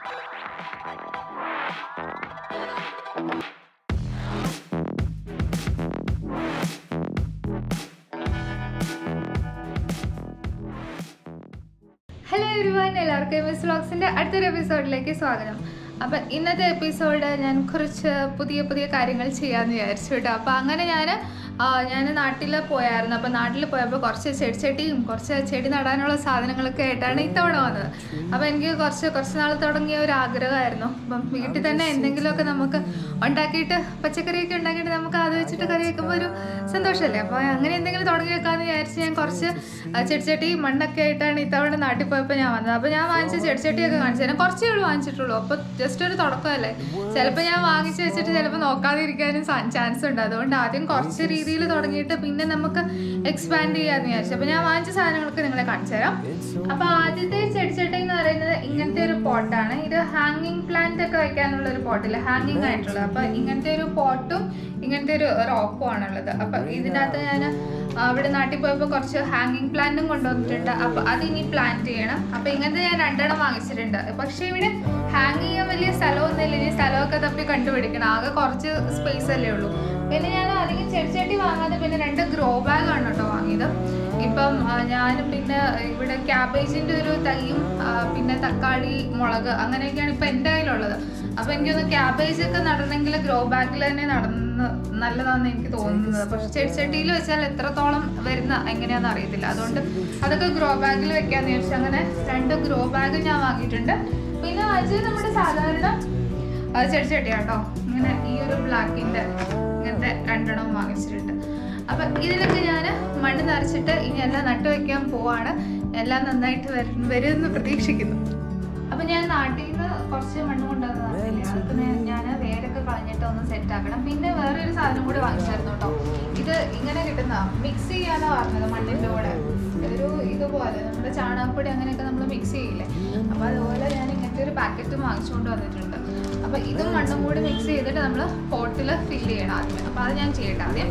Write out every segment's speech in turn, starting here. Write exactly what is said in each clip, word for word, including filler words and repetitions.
Hello everyone, എല്ലാവർക്കും M S വ്ലോഗ്സിന്റെ അടുത്തൊരു എപ്പിസോഡിലേക്ക് സ്വാഗതം. അപ്പം ഇന്നത്തെ എപ്പിസോഡ് ഞാൻ കുറച്ച് പുതിയ പുതിയ കാര്യങ്ങൾ ചെയ്യാമെന്ന് വിചാരിച്ചു കേട്ടോ. അപ്പം അങ്ങനെ ഞാൻ ഞാൻ നാട്ടിൽ പോയായിരുന്നു. അപ്പം നാട്ടിൽ പോയപ്പോൾ കുറച്ച് ചെടിച്ചട്ടിയും കുറച്ച് ചെടി നടാനുള്ള സാധനങ്ങളൊക്കെ ആയിട്ടാണ് ഇത്തവണ വന്നത്. അപ്പം എനിക്ക് കുറച്ച് കുറച്ച് നാൾ തുടങ്ങിയ ഒരു ആഗ്രഹമായിരുന്നു. അപ്പം വീട്ടിൽ തന്നെ എന്തെങ്കിലുമൊക്കെ നമുക്ക് ഉണ്ടാക്കിയിട്ട് പച്ചക്കറിയൊക്കെ ഉണ്ടാക്കിയിട്ട് നമുക്ക് അത് വെച്ചിട്ട് കറി വെക്കുമ്പോൾ ഒരു സന്തോഷമല്ലേ. അപ്പോൾ അങ്ങനെ എന്തെങ്കിലും തുടങ്ങി വെക്കാമെന്ന് വിചാരിച്ച് ഞാൻ കുറച്ച് ചെടിച്ചട്ടി മണ്ണൊക്കെ ആയിട്ടാണ് ഇത്തവണ നാട്ടിൽ പോയപ്പോൾ ഞാൻ വന്നത്. അപ്പോൾ ഞാൻ വാങ്ങിച്ച ചെടിച്ചട്ടിയൊക്കെ കാണിച്ചു തരാം. കുറച്ചേ ഉള്ളൂ വാങ്ങിച്ചിട്ടുള്ളൂ. അപ്പോൾ ജസ്റ്റ് ഒരു തുടക്കമല്ലേ. ചിലപ്പോൾ ഞാൻ വാങ്ങിച്ച് വെച്ചിട്ട് ചിലപ്പോൾ നോക്കാതിരിക്കാനും ചാൻസ് ഉണ്ട്. അതുകൊണ്ട് ആദ്യം കുറച്ച് രീതിയിൽ തുടങ്ങിയിട്ട് പിന്നെ നമുക്ക് എക്സ്പാൻഡ് ചെയ്യാമെന്ന് വിചാരിച്ചു. അപ്പോൾ ഞാൻ വാങ്ങിച്ച സാധനങ്ങളൊക്കെ നിങ്ങളെ കാണിച്ചു തരാം. അപ്പോൾ ആദ്യത്തെ ചെടിച്ചട്ടി എന്ന് പറയുന്നത് ഇങ്ങനത്തെ ഒരു പോട്ടാണ്. ഇത് ഹാങ്ങിങ് പ്ലാന്റ് ഒക്കെ വയ്ക്കാനുള്ള ഒരു പോട്ടില്ല, ഹാങ്ങിങ് ആയിട്ടുള്ളത്. അപ്പോൾ ഇങ്ങനത്തെ ഒരു പോട്ടും ഇങ്ങനത്തെ ഒരു റോപ്പും ആണുള്ളത്. അപ്പം ഇതിനകത്ത് ഞാൻ അവിടെ നാട്ടിൽ പോയപ്പോൾ കുറച്ച് ഹാങ്ങിങ് പ്ലാന്റും കൊണ്ടുവന്നിട്ടുണ്ട്. അപ്പോൾ അതിനി പ്ലാന്റ് ചെയ്യണം. അപ്പോൾ ഇങ്ങനത്തെ ഞാൻ രണ്ടെണ്ണം വാങ്ങിച്ചിട്ടുണ്ട്. പക്ഷേ ഇവിടെ ഹാങ് ചെയ്യാൻ വലിയ സ്ഥലമൊന്നുമില്ല. ഇനി സ്ഥലമൊക്കെ തപ്പി കണ്ടുപിടിക്കണം. ആകെ കുറച്ച് സ്പേസ് അല്ലേ ഉള്ളൂ. പിന്നെ ഞാൻ അധികം ചെടിച്ചട്ടി വാങ്ങാതെ പിന്നെ രണ്ട് ഗ്രോ ബാഗ് ആണ് കേട്ടോ വാങ്ങിയത്. ഇപ്പം ഞാൻ പിന്നെ ഇവിടെ ക്യാബേജിൻ്റെ ഒരു തൈയും പിന്നെ തക്കാളി, മുളക് അങ്ങനെയൊക്കെയാണ് ഇപ്പം എൻ്റെ കയ്യിലുള്ളത്. അപ്പോൾ എനിക്കൊന്ന് ക്യാബേജൊക്കെ നടണമെങ്കിൽ ഗ്രോ ബാഗിൽ തന്നെ നടന്ന് നല്ലതാണെന്ന് എനിക്ക് തോന്നുന്നത്. പക്ഷെ ചെടിച്ചട്ടിയിൽ വെച്ചാൽ എത്രത്തോളം വരുന്ന എങ്ങനെയാണെന്ന് അറിയത്തില്ല. അതുകൊണ്ട് അതൊക്കെ ഗ്രോ ബാഗിൽ വെക്കാമെന്ന് വിചാരിച്ചു അങ്ങനെ രണ്ട് ഗ്രോ ബാഗ് ഞാൻ വാങ്ങിയിട്ടുണ്ട്. പിന്നെ അത് നമ്മുടെ സാധാരണ ചെടിച്ചട്ടി കേട്ടോ. ഇങ്ങനെ ഈ ഒരു ബ്ലാക്കിൻ്റെ ഇങ്ങനത്തെ രണ്ടെണ്ണം വാങ്ങിച്ചിട്ടുണ്ട്. അപ്പം ഇതിലൊക്കെ ഞാൻ മണ്ണ് നിറച്ചിട്ട് ഇനി എല്ലാം നട്ടു വയ്ക്കാൻ പോവാണ്. എല്ലാം നന്നായിട്ട് വരും വരുമെന്ന് പ്രതീക്ഷിക്കുന്നു. അപ്പം ഞാൻ നാട്ടിൽ നിന്ന് കുറച്ച് മണ്ണ് കൊണ്ടുവന്നതല്ലേ, അതൊക്കെ ഞാൻ വേരൊക്കെ കളഞ്ഞിട്ട് ഒന്ന് സെറ്റ് ആക്കണം. പിന്നെ വേറൊരു സാധനം കൂടി വാങ്ങിച്ചായിരുന്നു കേട്ടോ. ഇത് ഇങ്ങനെ കിട്ടുന്ന മിക്സ് ചെയ്യാനാണ് പറഞ്ഞത് മണ്ണിൻ്റെ കൂടെ. ഒരു ഇതുപോലെ നമ്മുടെ ചാണകപ്പൊടി അങ്ങനെയൊക്കെ നമ്മൾ മിക്സ് ചെയ്യില്ലേ, അപ്പോൾ അതുപോലെ ഞാൻ ഇങ്ങനത്തെ ഒരു പാക്കറ്റ് വാങ്ങിച്ചുകൊണ്ട് വന്നിട്ടുണ്ട്. അപ്പോൾ ഇതും മണ്ണും കൂടി മിക്സ് ചെയ്തിട്ട് നമ്മൾ പോട്ടിൽ ഫില്ല് ചെയ്യണം ആദ്യം. അപ്പോൾ അത് ഞാൻ ചെയ്യട്ടെ ആദ്യം.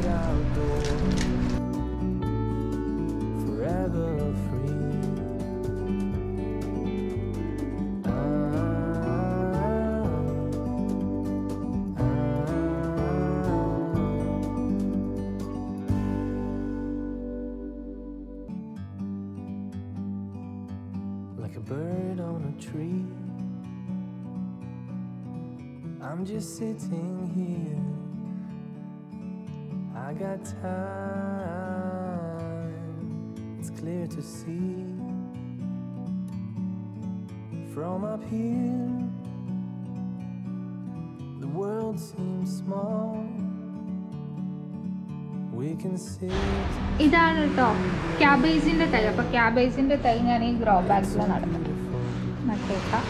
Like a bird on a tree, I'm just sitting here. I got time, it's clear to see. From up here, the world seems small. We can sit. ഇതാണ് കേട്ടോ ക്യാബേജിൻ്റെ തൈ. അപ്പോൾ ക്യാബേജിൻ്റെ തൈ ഞാൻ ഈ ഗ്രോ ബാഗ്സിൽ നടന്നു നട്ടേക്കാം.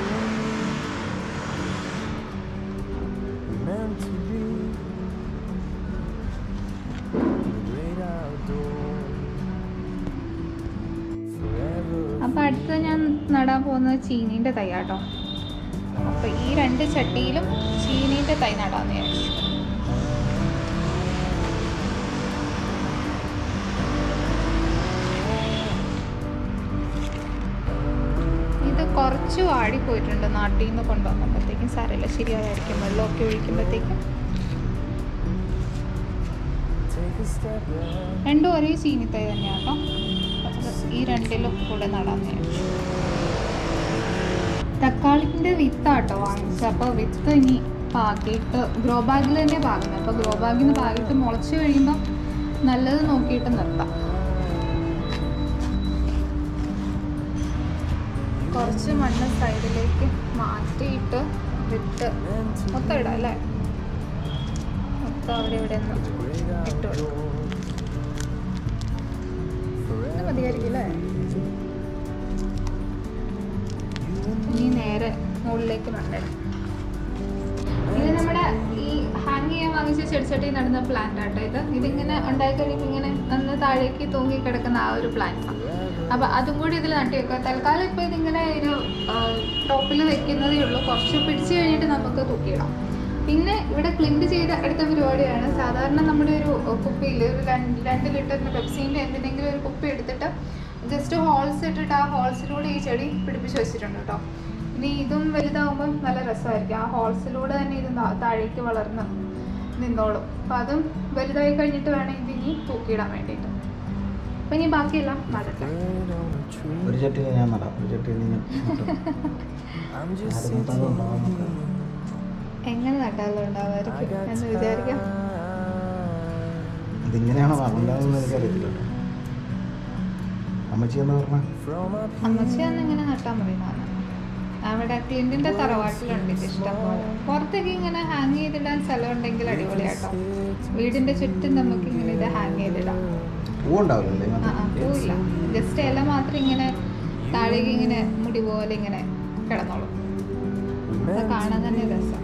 അപ്പം അടുത്ത് ഞാൻ നടാൻ പോകുന്നത് ചീനീൻ്റെ തൈ കേട്ടോ. അപ്പോൾ ഈ രണ്ട് ചട്ടിയിലും ചീനീൻ്റെ തൈ നടാമെന്ന് വിചാരിച്ചു. കുറച്ച് വാടിപ്പോയിട്ടുണ്ട് നാട്ടിൽ നിന്ന് കൊണ്ടുവന്നപ്പോഴത്തേക്കും. സാരമില്ല, ശരിയായിരിക്കും. വെള്ളമൊക്കെ ഒഴിക്കുമ്പോഴത്തേക്കും. രണ്ടും ഒരേ ചീനിത്തൈ തന്നെയാണ് കേട്ടോ. ഈ രണ്ടിലും കൂടെ നടാന്ന് വിചാരിച്ചു. തക്കാളിൻ്റെ വിത്താട്ടോ വാങ്ങിച്ചത്. അപ്പോൾ വിത്ത് ഇനി പാകിയിട്ട് ഗ്രോ ബാഗിൽ തന്നെ പാകുന്നത്. അപ്പോൾ ഗ്രോ ബാഗിൽ നിന്ന് പാകിയിട്ട് മുളച്ച് കഴിയുമ്പോൾ നല്ലത് നോക്കിയിട്ട് നിർത്താം. കുറച്ച് മണ്ണ് സൈഡിലേക്ക് മാറ്റിയിട്ട് വിട്ട് മൊത്തം ഇടാം അല്ലേ. മൊത്തം അവിടെ ഇവിടെ നിന്ന് ഇട്ട് കൊടുക്കും. ഇത് മതിയായിരിക്കും അല്ലേ. ഇനി നേരെ മുകളിലേക്ക് മണ്ണിടാം. ഇത് നമ്മുടെ ഈ ഹാങ് ചെയ്യാൻ വാങ്ങിച്ച ചെടിച്ചട്ടി നടുന്ന പ്ലാന്റ് ആട്ടോ. ഇത് ഇതിങ്ങനെ ഉണ്ടായി കഴിയുമ്പോൾ ഇങ്ങനെ നന്ന് താഴേക്ക് തൂങ്ങി കിടക്കുന്ന ആ ഒരു പ്ലാന്റാണ്. അപ്പോൾ അതും കൂടി ഇതിൽ നട്ടി വെക്കുക. തൽക്കാലം ഇപ്പോൾ ഇതിങ്ങനെ ഒരു ടോപ്പിൽ വെക്കുന്നതേ ഉള്ളൂ. കുറച്ച് പിടിച്ച് കഴിഞ്ഞിട്ട് നമുക്ക് തൂക്കിയിടാം. പിന്നെ ഇവിടെ ക്ലിൻഡ് ചെയ്ത അടുത്ത പരിപാടിയാണ്. സാധാരണ നമ്മുടെ ഒരു കുപ്പിയിൽ ഒരു രണ്ട് രണ്ട് ലിറ്ററിൻ്റെ പെപ്സിൻ്റെ എന്തിനെങ്കിലും ഒരു കുപ്പി എടുത്തിട്ട് ജസ്റ്റ് ഹോൾസ് ഇട്ടിട്ട് ആ ഹോൾസിലൂടെ ഈ ചെടി പിടിപ്പിച്ച് വെച്ചിട്ടുണ്ട് കേട്ടോ. ഇനി ഇതും വലുതാവുമ്പം നല്ല രസമായിരിക്കും. ആ ഹോൾസിലൂടെ തന്നെ ഇത് താഴേക്ക് വളർന്ന് നിന്നോളും. അപ്പം അതും വലുതായി കഴിഞ്ഞിട്ട് വേണം ഇതിനി തൂക്കിയിടാൻ വേണ്ടിയിട്ട്. അപ്പം ഇനി ബാക്കിയെല്ലാം നടക്കാം. ഒരു ചട്ടി ഞാൻ നടാം, ഒരു ചട്ടി എങ്ങനെ നട്ടാലും ഉണ്ടാവുമായിരിക്കും എന്ന് വിചാരിക്കാം. ഇതിങ്ങനെയാണോ ഉണ്ടാകുന്നത് എനിക്കറിയത്തില്ല. അമ്മച്ചി എന്ന് പറഞ്ഞ അമ്മച്ചി അന്ന് ഇങ്ങനെ നട്ടാൻ പറയുന്നതാണ്. അവിടെ ക്ലിന്റിന്റെ തറവാട്ടിലുണ്ട് ഇത് ഇഷ്ടം പോലെ. പുറത്തേക്ക് ഇങ്ങനെ ഹാങ് ചെയ്തിടാൻ സ്ഥലം ഉണ്ടെങ്കിൽ അടിപൊളിയാട്ടോ. വീടിന്റെ ചുറ്റും നമുക്ക് ഇങ്ങനെ ഇത് ഹാങ് ചെയ്തിടാം. പൂവുണ്ടാവില്ലേ? ആ ആ പൂവില്ല, ജസ്റ്റ് ഇല മാത്രം ഇങ്ങനെ താഴേക്ക് ഇങ്ങനെ മുടി പോലെ ഇങ്ങനെ കിടന്നോളും. അത് കാണാൻ തന്നെ രസം.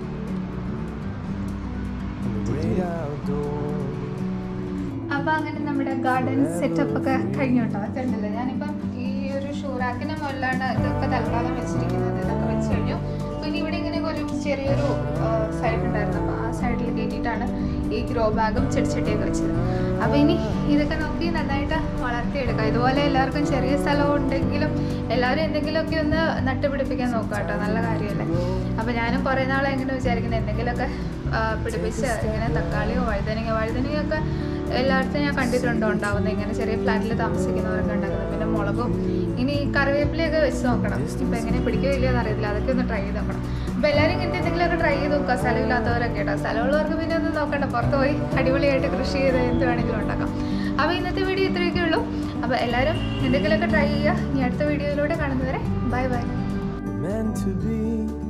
അപ്പൊ അങ്ങനെ നമ്മുടെ ഗാർഡൻ സെറ്റപ്പ് ഒക്കെ കഴിഞ്ഞോട്ടോ. കണ്ടില്ലേ, ഞാനിപ്പം ഈ ഒരു ഷൂറാക്കിന്റെ മുകളിലാണ് ഇതൊക്കെ തൽക്കാലം വെച്ചിരിക്കുന്നത്. ഇതൊക്കെ വെച്ച് കഴിഞ്ഞു. പിന്നെ ഇവിടെ ഇങ്ങനെ ഒരു ചെറിയൊരു സൈഡ് ഉണ്ടായിരുന്നു. അപ്പോൾ ആ സൈഡിൽ കയറ്റിയിട്ടാണ് ഈ ഗ്രോ ബാഗും ചെടിച്ചട്ടിയൊക്കെ വെച്ചത്. അപ്പോൾ ഇനി ഇതൊക്കെ നോക്കി നന്നായിട്ട് വളർത്തിയെടുക്കാം. ഇതുപോലെ എല്ലാവർക്കും ചെറിയ സ്ഥലം ഉണ്ടെങ്കിലും എല്ലാവരും എന്തെങ്കിലുമൊക്കെ ഒന്ന് നട്ടുപിടിപ്പിക്കാൻ നോക്കാം കേട്ടോ. നല്ല കാര്യമല്ലേ. അപ്പോൾ ഞാനും കുറേ നാളെ എങ്ങനെ വിചാരിക്കുന്നത് എന്തെങ്കിലുമൊക്കെ പിടിപ്പിച്ച് ഇങ്ങനെ തക്കാളിയോ വഴുതനങ്ങ വഴുതനങ്ങയൊക്കെ എല്ലായിടത്തും ഞാൻ കണ്ടിട്ടുണ്ടോ ഉണ്ടാവുന്നത്, ഇങ്ങനെ ചെറിയ ഫ്ലാറ്റിൽ താമസിക്കുന്നവരൊക്കെ ഉണ്ടാക്കുന്നത്. പിന്നെ മുളകും ഇനി കറിവേപ്പിലയൊക്കെ വെച്ച് നോക്കണം. ഇപ്പം എങ്ങനെ പിടിക്കുകയോ ഇല്ലയോ എന്നറിയത്തില്ല. അതൊക്കെ ഒന്ന് ട്രൈ ചെയ്ത് നോക്കണം. അപ്പോൾ എല്ലാവരും ഇങ്ങനത്തെ എന്തെങ്കിലുമൊക്കെ ട്രൈ ചെയ്ത് നോക്കുക. സ്ഥലമില്ലാത്തവരൊക്കെ കേട്ടോ. സ്ഥലമുള്ളവർക്ക് പിന്നെ ഒന്നും നോക്കണ്ട, പുറത്ത് പോയി അടിപൊളിയായിട്ട് കൃഷി ചെയ്ത് എന്ത് വേണമെങ്കിലും ഉണ്ടാക്കാം. അപ്പോൾ ഇന്നത്തെ വീഡിയോ ഇത്രയൊക്കെ ഉള്ളൂ. അപ്പോൾ എല്ലാവരും എന്തെങ്കിലുമൊക്കെ ട്രൈ ചെയ്യുക. ഇനി അടുത്ത വീഡിയോയിലൂടെ കാണുന്നവരെ ബൈ ബൈ.